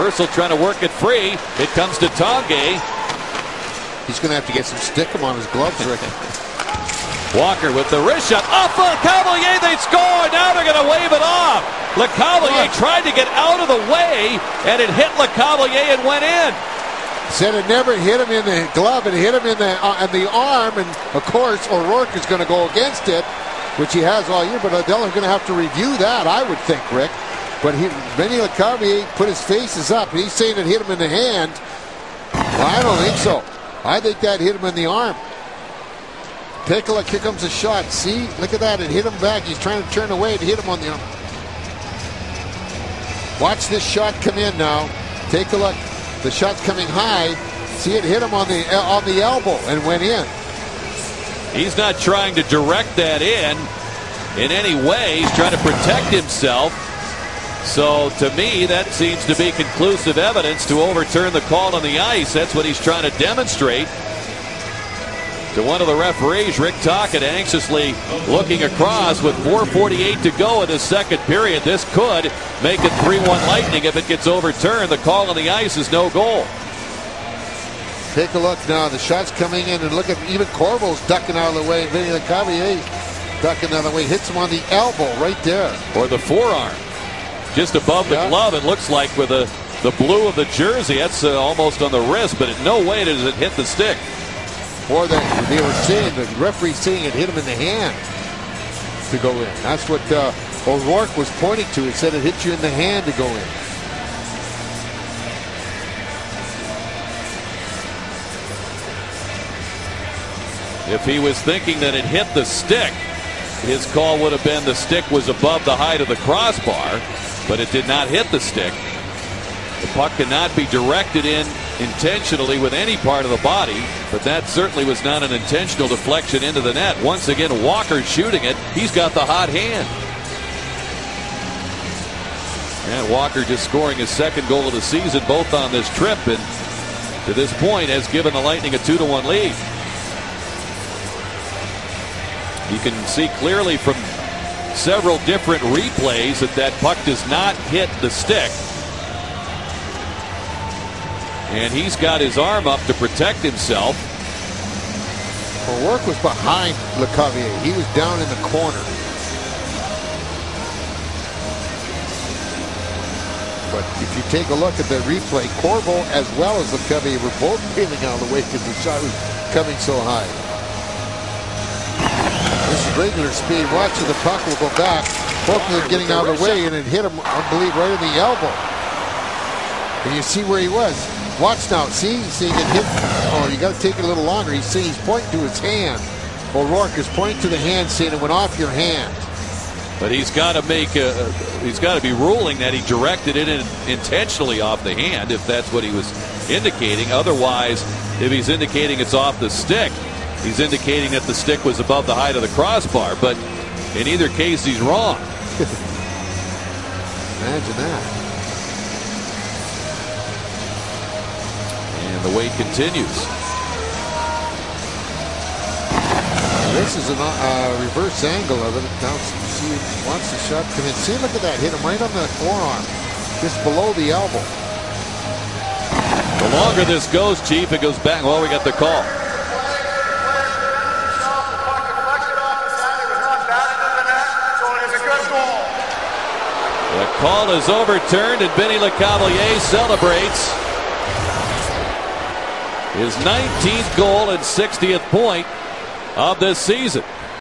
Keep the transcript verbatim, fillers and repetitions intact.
Purcell trying to work it free. It comes to Tanguay. He's going to have to get some stickum on his gloves, Rick. Walker with the wrist shot. Off Lecavalier, they score. Now they're going to wave it off. Lecavalier oh. tried to get out of the way, and it hit Lecavalier and went in. Said it never hit him in the glove. It hit him in the, uh, in the arm, and of course O'Rourke is going to go against it, which he has all year, but they're going to have to review that, I would think, Rick. But he, Vincent Lecavalier put his faces up, and he's saying it hit him in the hand. Well, I don't think so. I think that hit him in the arm. Take a look. Here comes a shot. See? Look at that. It hit him back. He's trying to turn away. It hit him on the arm. Watch this shot come in now. Take a look. The shot's coming high. See, it hit him on the on the elbow and went in. He's not trying to direct that in in any way. He's trying to protect himself. So to me, that seems to be conclusive evidence to overturn the call on the ice. That's what he's trying to demonstrate to one of the referees. Rick Tocchet anxiously looking across with four forty-eight to go in the second period. This could make it three one Lightning if it gets overturned. The call on the ice is no goal. Take a look now. The shot's coming in, and look at even Corvo's ducking out of the way. Vincent Lecavalier ducking out of the way. Hits him on the elbow right there. Or the forearm. Just above the yeah. glove, it looks like, with the, the blue of the jersey. That's uh, almost on the wrist, but in no way does it hit the stick. Or that they were saying, the referee saying it hit him in the hand to go in. That's what uh, O'Rourke was pointing to. He said it hit you in the hand to go in. If he was thinking that it hit the stick, his call would have been the stick was above the height of the crossbar, but it did not hit the stick. The puck cannot be directed in intentionally with any part of the body, but that certainly was not an intentional deflection into the net. Once again, Walker shooting it. He's got the hot hand. And Walker just scoring his second goal of the season, both on this trip, and to this point has given the Lightning a two to one lead. You can see clearly from several different replays that that puck does not hit the stick. And he's got his arm up to protect himself. O'Rourke was behind Lecavalier. He was down in the corner. But if you take a look at the replay, Corvo as well as Lecavalier were both peeling out of the way because the shot was coming so high. This is regular speed. Watch the puck will go back. Both of them getting out of the way, and it hit him, I believe, right in the elbow. And you see where he was. Watch now. See? He's seeing it hit. Oh, you got to take it a little longer. He's saying he's pointing to his hand. O'Rourke is pointing to the hand, saying it went off your hand. But he's got to make a, he's got to be ruling that he directed it in, intentionally off the hand, if that's what he was indicating. Otherwise, if he's indicating it's off the stick, he's indicating that the stick was above the height of the crossbar. But in either case, he's wrong. Imagine that. And the wait continues. This is a uh, reverse angle of it. Now, see, once the shot come in, see, look at that. Hit him right on the forearm, just below the elbow. The longer this goes, Chief, it goes back. Well, we got the call. The call is overturned, and Vincent Lecavalier celebrates his nineteenth goal and sixtieth point of this season.